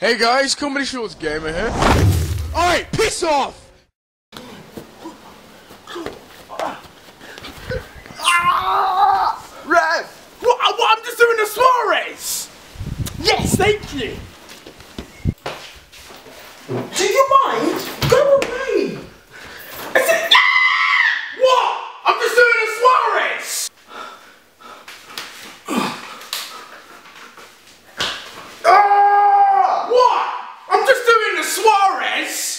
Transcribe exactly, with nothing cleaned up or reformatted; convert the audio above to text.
Hey guys, Comedy Shorts Gamer here. Alright, piss off! Ah! Rev! What, what? I'm just doing a Suarez! Yes, thank you! Do you mind? Go away! I said, ah! What? I'm just doing a Suarez! Ah! What? I'm just doing a Suarez!